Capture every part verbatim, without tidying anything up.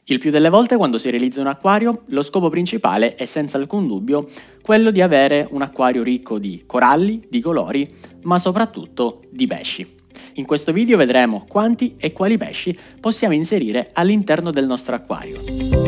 Il più delle volte quando si realizza un acquario, lo scopo principale è senza alcun dubbio quello di avere un acquario ricco di coralli, di colori, ma soprattutto di pesci. In questo video vedremo quanti e quali pesci possiamo inserire all'interno del nostro acquario.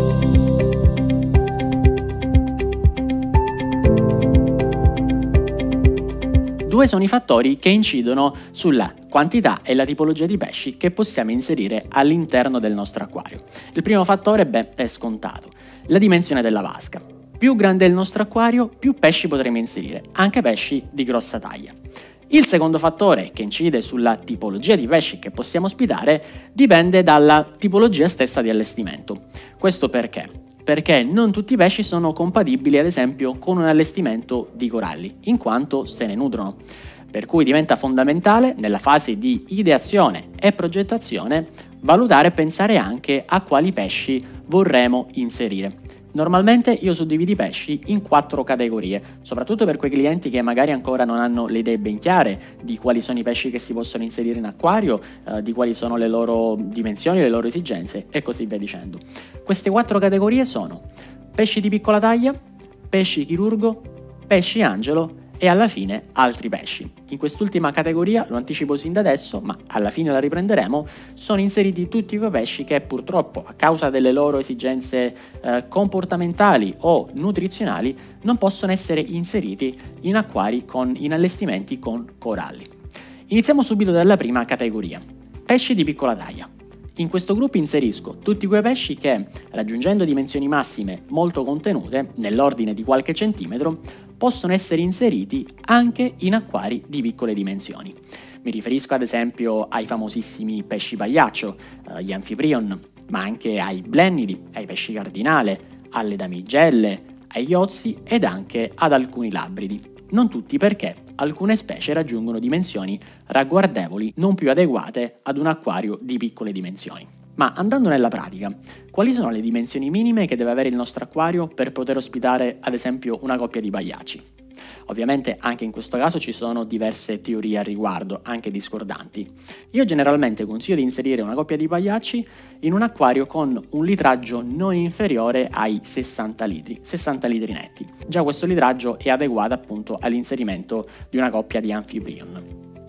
Due sono i fattori che incidono sulla quantità e la tipologia di pesci che possiamo inserire all'interno del nostro acquario. Il primo fattore, beh, è scontato, la dimensione della vasca. Più grande è il nostro acquario, più pesci potremo inserire, anche pesci di grossa taglia. Il secondo fattore che incide sulla tipologia di pesci che possiamo ospitare dipende dalla tipologia stessa di allestimento. Questo perché? Perché non tutti i pesci sono compatibili ad esempio con un allestimento di coralli, in quanto se ne nutrono. Per cui diventa fondamentale nella fase di ideazione e progettazione valutare e pensare anche a quali pesci vorremmo inserire. Normalmente io suddivido i pesci in quattro categorie, soprattutto per quei clienti che magari ancora non hanno le idee ben chiare di quali sono i pesci che si possono inserire in acquario, eh, di quali sono le loro dimensioni, le loro esigenze e così via dicendo. Queste quattro categorie sono pesci di piccola taglia, pesci chirurgo, pesci angelo e alla fine altri pesci. In quest'ultima categoria, lo anticipo sin da adesso, ma alla fine la riprenderemo, sono inseriti tutti quei pesci che purtroppo a causa delle loro esigenze eh, comportamentali o nutrizionali non possono essere inseriti in acquari con, in allestimenti con coralli. Iniziamo subito dalla prima categoria, pesci di piccola taglia. In questo gruppo inserisco tutti quei pesci che, raggiungendo dimensioni massime molto contenute, nell'ordine di qualche centimetro, possono essere inseriti anche in acquari di piccole dimensioni. Mi riferisco ad esempio ai famosissimi pesci pagliaccio, eh, gli amphiprion, ma anche ai blennidi, ai pesci cardinale, alle damigelle, agli ozzi ed anche ad alcuni labridi. Non tutti perché alcune specie raggiungono dimensioni ragguardevoli non più adeguate ad un acquario di piccole dimensioni. Ma andando nella pratica, quali sono le dimensioni minime che deve avere il nostro acquario per poter ospitare ad esempio una coppia di pagliacci? Ovviamente anche in questo caso ci sono diverse teorie al riguardo, anche discordanti. Io generalmente consiglio di inserire una coppia di pagliacci in un acquario con un litraggio non inferiore ai sessanta litri, sessanta litri netti. Già questo litraggio è adeguato appunto all'inserimento di una coppia di amphiprion.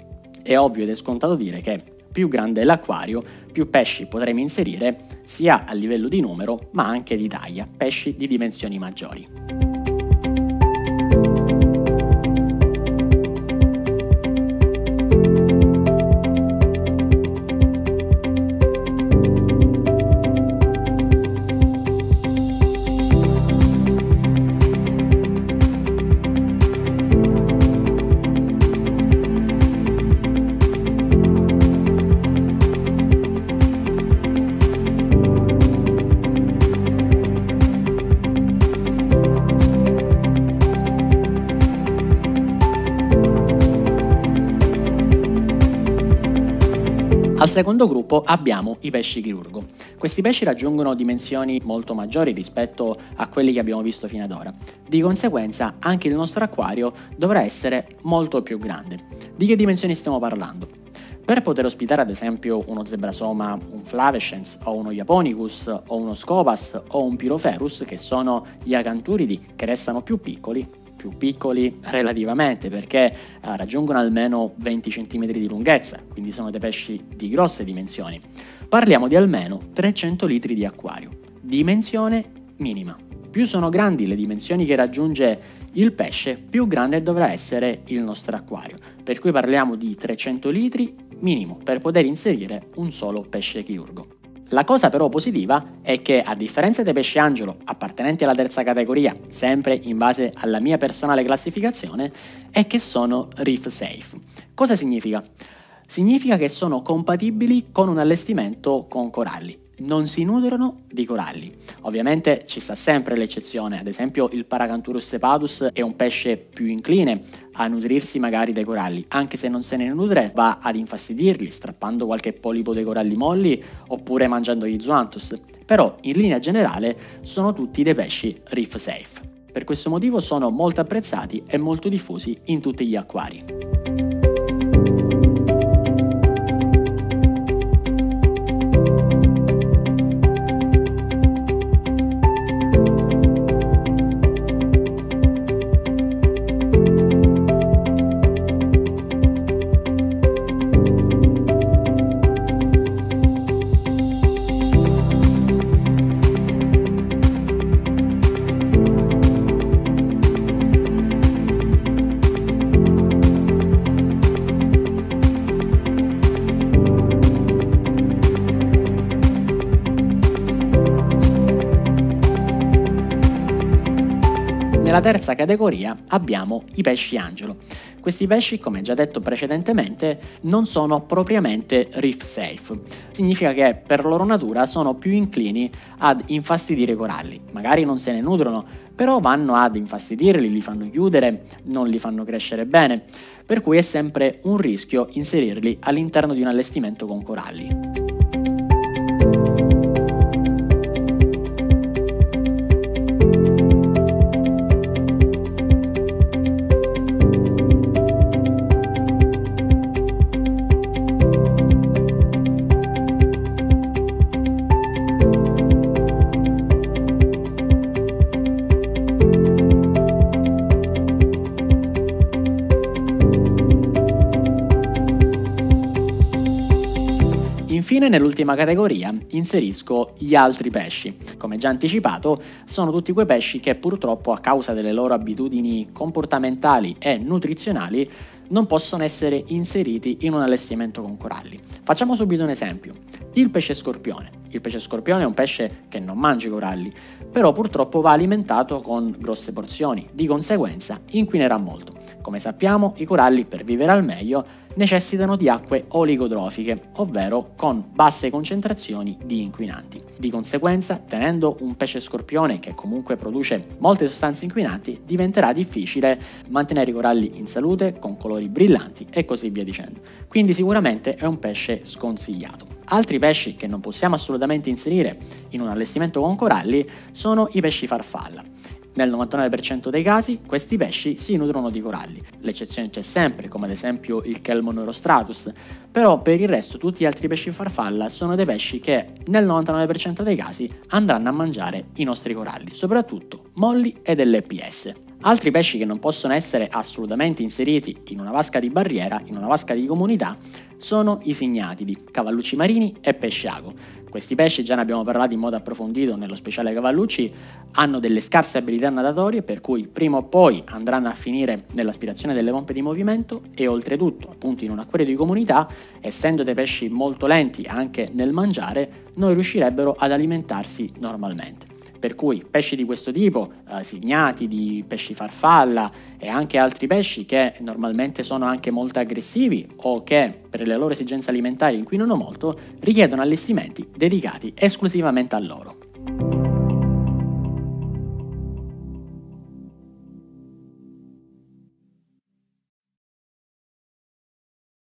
È ovvio ed è scontato dire che più grande è l'acquario, più pesci potremo inserire sia a livello di numero ma anche di taglia, pesci di dimensioni maggiori. Al secondo gruppo abbiamo i pesci chirurgo. Questi pesci raggiungono dimensioni molto maggiori rispetto a quelli che abbiamo visto fino ad ora. Di conseguenza anche il nostro acquario dovrà essere molto più grande. Di che dimensioni stiamo parlando? Per poter ospitare ad esempio uno zebrasoma, un flavescens o uno japonicus o uno scopas o un pyroferus, che sono gli acanturidi che restano più piccoli, più piccoli relativamente perché eh, raggiungono almeno venti centimetri di lunghezza, quindi sono dei pesci di grosse dimensioni. Parliamo di almeno trecento litri di acquario, dimensione minima. Più sono grandi le dimensioni che raggiunge il pesce, più grande dovrà essere il nostro acquario, per cui parliamo di trecento litri minimo per poter inserire un solo pesce chirurgo. La cosa però positiva è che, a differenza dei pesci angelo appartenenti alla terza categoria, sempre in base alla mia personale classificazione, è che sono reef safe. Cosa significa? Significa che sono compatibili con un allestimento con coralli. Non si nutrono di coralli. Ovviamente ci sta sempre l'eccezione, ad esempio il Paracanthurus cepadus è un pesce più incline a nutrirsi magari dei coralli, anche se non se ne nutre va ad infastidirli strappando qualche polipo dei coralli molli oppure mangiando gli zooanthus, però in linea generale sono tutti dei pesci reef safe. Per questo motivo sono molto apprezzati e molto diffusi in tutti gli acquari. Nella terza categoria abbiamo i pesci angelo. Questi pesci, come già detto precedentemente, non sono propriamente reef safe. Significa che per loro natura sono più inclini ad infastidire i coralli. Magari non se ne nutrono, però vanno ad infastidirli, li fanno chiudere, non li fanno crescere bene, per cui è sempre un rischio inserirli all'interno di un allestimento con coralli. Infine, nell'ultima categoria inserisco gli altri pesci. Come già anticipato, sono tutti quei pesci che purtroppo a causa delle loro abitudini comportamentali e nutrizionali non possono essere inseriti in un allestimento con coralli. Facciamo subito un esempio. Il pesce scorpione. Il pesce scorpione è un pesce che non mangia i coralli, però purtroppo va alimentato con grosse porzioni, di conseguenza inquinerà molto. Come sappiamo, i coralli per vivere al meglio necessitano di acque oligotrofiche, ovvero con basse concentrazioni di inquinanti. Di conseguenza, tenendo un pesce scorpione che comunque produce molte sostanze inquinanti, diventerà difficile mantenere i coralli in salute, con colori brillanti e così via dicendo. Quindi sicuramente è un pesce sconsigliato. Altri pesci che non possiamo assolutamente inserire in un allestimento con coralli sono i pesci farfalla. Nel novantanove per cento dei casi questi pesci si nutrono di coralli. L'eccezione c'è sempre, come ad esempio il Kelmon Eurostratus, però per il resto tutti gli altri pesci farfalla sono dei pesci che nel novantanove per cento dei casi andranno a mangiare i nostri coralli, soprattutto molli e delle P S. Altri pesci che non possono essere assolutamente inseriti in una vasca di barriera, in una vasca di comunità, sono i signatidi, cavallucci marini e pesce ago. Questi pesci, già ne abbiamo parlato in modo approfondito nello speciale cavallucci, hanno delle scarse abilità natatorie, per cui prima o poi andranno a finire nell'aspirazione delle pompe di movimento e oltretutto, appunto in un acquario di comunità, essendo dei pesci molto lenti anche nel mangiare, non riuscirebbero ad alimentarsi normalmente. Per cui pesci di questo tipo, eh, signatidi, pesci farfalla e anche altri pesci che normalmente sono anche molto aggressivi o che per le loro esigenze alimentari inquinano molto, richiedono allestimenti dedicati esclusivamente a loro.